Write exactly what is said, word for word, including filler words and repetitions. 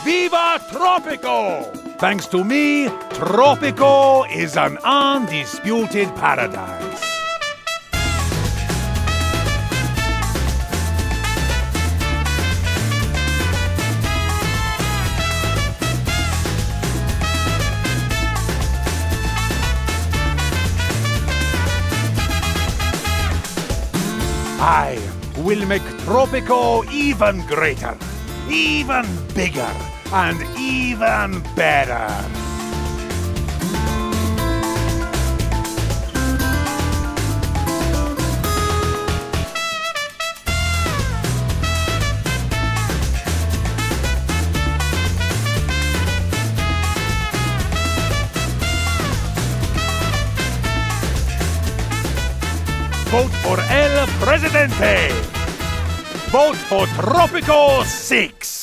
Viva Tropico! Thanks to me, Tropico is an undisputed paradise. I will make Tropico even greater, even bigger, and even better. Vote for El Presidente! Vote for Tropico six!